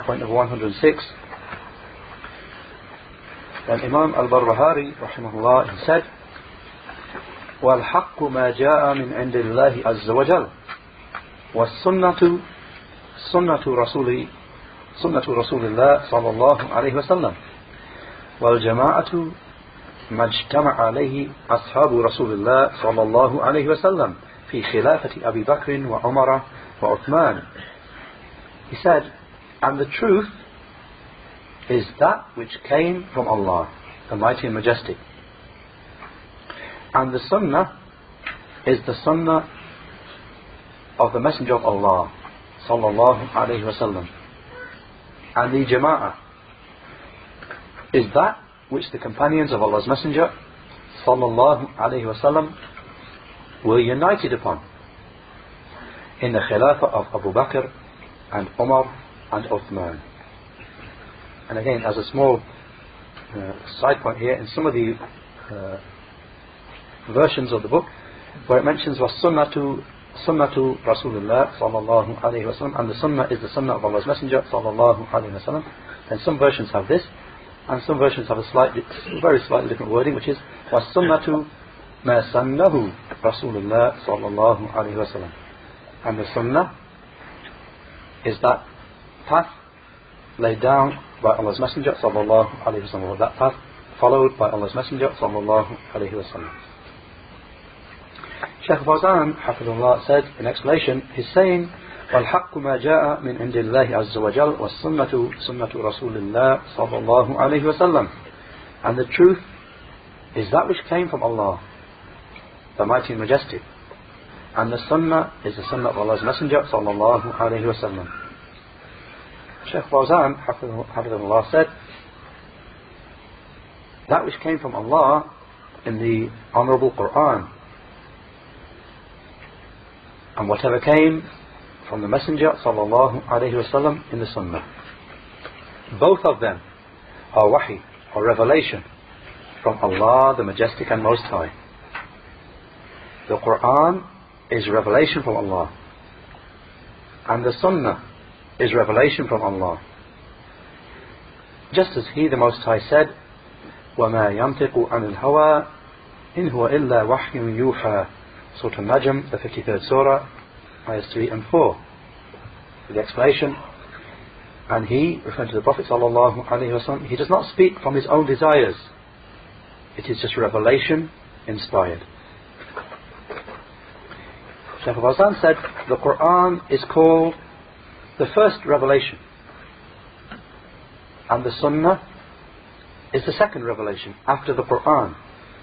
Point number 106. And Imam al-Barbahari rahimahullah, he said, وَالْحَقُّ مَا جَاءَ مِنْ عِنْدِ اللَّهِ عَزَّ وَجَلَّ وَالسُّنَّةُ سُنَّةُ رَسُولِ اللَّهِ صلى الله عليه وسلم وَالْجَمَاعَةُ ما اجتمع عليه أصحاب رسول الله صلى الله عليه وسلم في خلافة أبي بكر وعمر وعثمان. He said, and the truth is that which came from Allah, the Mighty and Majestic. And the Sunnah is the Sunnah of the Messenger of Allah sallallahu alayhi wasallam. And the Jama'ah is that which the companions of Allah's Messenger sallallahu alayhi wasallam were united upon in the Khilafah of Abu Bakr and Umar and Uthman. And again, as a small side point here, in some of the versions of the book where it mentions was sunnatu Rasulullah sallallahu alayhi wasallam, and the sunnah is the sunnah of Allah's Messenger sallallahu alayhi wasallam, then some versions have this, and some versions have a very slightly different wording, which is was sunnatu ma sannahu Rasulullah sallallahu alayhi wasallam. And the sunnah is that path laid down by Allah's Messenger sallallahu alayhi wasallam, or that path followed by Allah's Messenger sallallahu alayhi wasallam. Shaykh Fawzan hafidhullah said in explanation, he's saying, وَالْحَقُّ مَا جَاءَ مِنْ عِنْدِ اللَّهِ عَزَّ وَجَلَّ وَالسُّنَّةُ سُنَّةُ رَسُولِ اللَّهِ صَلَّى اللَّهُ عَلَيْهِ وَسَلَّمَ. And the truth is that which came from Allah, the Mighty and Majestic. And the sunnah is the sunnah of Allah's Messenger sallallahu alayhi wa sallam. Shaykh Fawzan hafidhullah said, that which came from Allah in the Honourable Quran, and whatever came from the Messenger sallallahu alayhi wa sallam in the sunnah, both of them are wahi, or revelation from Allah the Majestic and Most High. The Quran is revelation from Allah, and the Sunnah is revelation from Allah. Just as He the Most High said, وَمَا يَنْطِقُ عَنِ الْهَوَىٰ إِنْ هُوَ إِلَّا وَحْيٌ يُوحَىٰ. Surah Al-Najm, the 53rd Surah, ayahs 3 and 4. With the explanation, and He, referring to the Prophet sallallahu alaihi wasallam, He does not speak from His own desires. It is just revelation inspired. Shaykh Fawzan said, the Quran is called the first revelation, and the Sunnah is the second revelation after the Quran.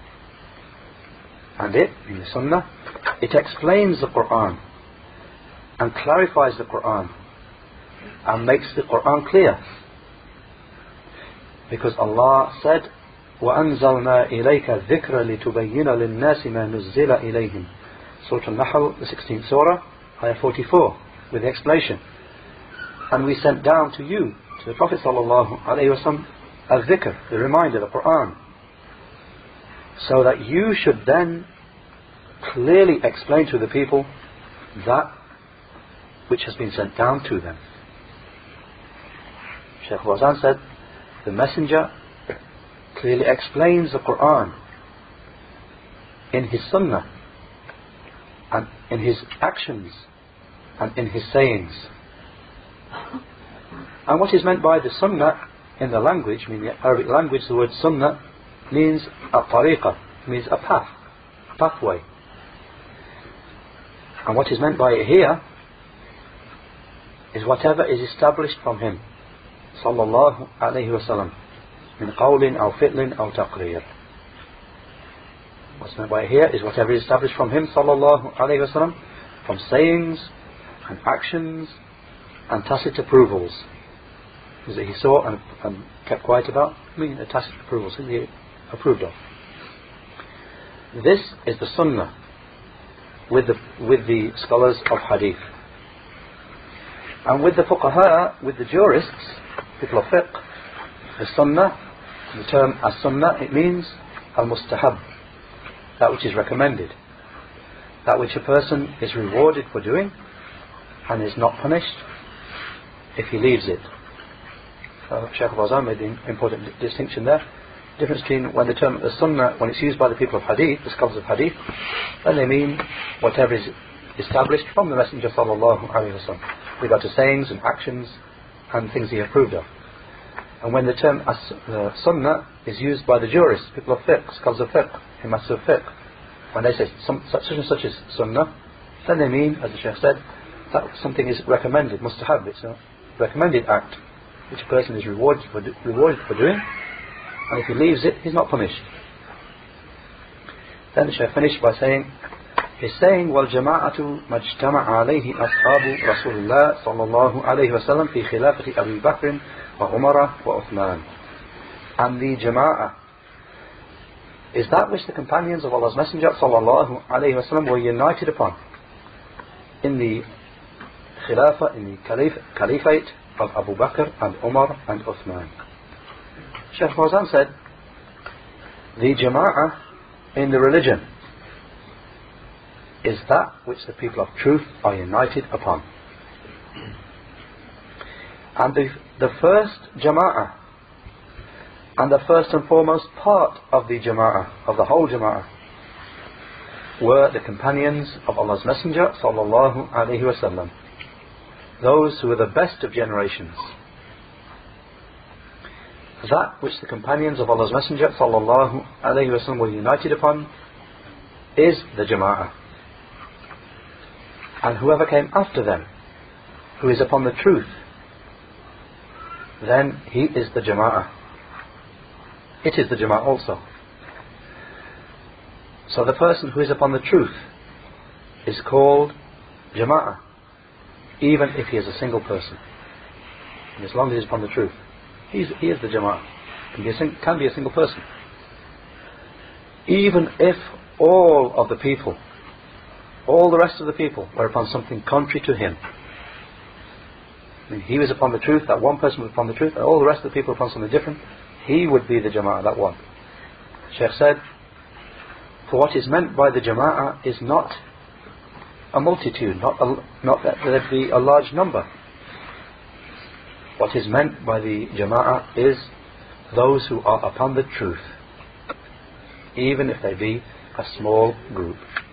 And it, in the Sunnah, it explains the Quran and clarifies the Quran and makes the Quran clear. Because Allah said, وَأَنزَلْنَا إِلَيْكَ الذِّكْرَ لِتُبَيِّنَ لِلنَّاسِ مَا نُزِّلَ إِلَيْهِمْ. Surah Al-Nahl, the 16th Surah, ayah 44, with the explanation. And we sent down to you, to the Prophet sallallahu alayhi wa sallam, al-dhikr, the reminder, the Quran, so that you should then clearly explain to the people that which has been sent down to them. Shaykh Fawzan said, the Messenger clearly explains the Quran in his Sunnah, and in his actions, and in his sayings. And what is meant by the Sunnah in the language, I mean the Arabic language, the word Sunnah means a tariqah, means a path, a pathway. And what is meant by it here is whatever is established from Him sallallahu alayhi wa sallam, min qawlin aw fi'lin aw taqrir. What's meant by it here is whatever is established from Him sallallahu alayhi wa sallam, from sayings and actions and tacit approvals. Is that He saw and kept quiet about? I mean, tacit approvals, He approved of. This is the Sunnah with the scholars of Hadith. And with the fuqaha, with the jurists, people of fiqh, the Sunnah, the term as-Sunnah, it means al-mustahab, that which is recommended, that which a person is rewarded for doing and is not punished if he leaves it. Shaykh Fawzan made the important distinction there. The difference between when the term sunnah, when it's used by the people of hadith, the scholars of hadith, then they mean whatever is established from the Messenger sallallahu alaihi wasallam, with regard to sayings and actions and things he approved of. And when the term sunnah is used by the jurists, people of fiqh, scholars of fiqh, imams of fiqh, when they say such and such is sunnah, then they mean, as the Shaykh said, that something is recommended, mustahab, it's a recommended act, which a person is rewarded for doing, and if he leaves it, he's not punished. Then the Shaykh finished by saying, وَالْجَمَاعَةُ مَجْتَمَعَ عَلَيْهِ أَصْحَابُ رَسُولِ اللَّهِ صَلَّى اللَّهُ عَلَيْهِ وَسَلَّمْ فِي خِلَافَةِ أَبِي بَكْرٍ وَعُمَرَ وَعُثْمَانَ. And the Jama'ah is that which the companions of Allah's Messenger sallallahu alayhi wasallam were united upon in the Khilafah, in the Caliphate of Abu Bakr and Umar and Uthman. Shaykh Fawzan said, the Jama'ah in the religion is that which the people of truth are united upon. And the first Jama'ah and the first and foremost part of the Jama'ah, of the whole Jama'ah, were the companions of Allah's Messenger sallallahu alaihi wasallam, those who were the best of generations. That which the companions of Allah's Messenger sallallahu alaihi wasallam were united upon is the Jama'ah. And whoever came after them, who is upon the truth, then he is the Jama'ah. It is the Jama'ah also. So the person who is upon the truth is called Jama'ah, even if he is a single person. And as long as he is upon the truth, he is the Jama'ah. Can be a single person. Even if all of the people, all the rest of the people were upon something contrary to him. I mean, he was upon the truth, that one person was upon the truth, and all the rest of the people were upon something different, he would be the Jama'ah, that one. Shaykh said, for what is meant by the Jama'ah is not a multitude, not that there be a large number. What is meant by the Jama'ah is those who are upon the truth, even if they be a small group.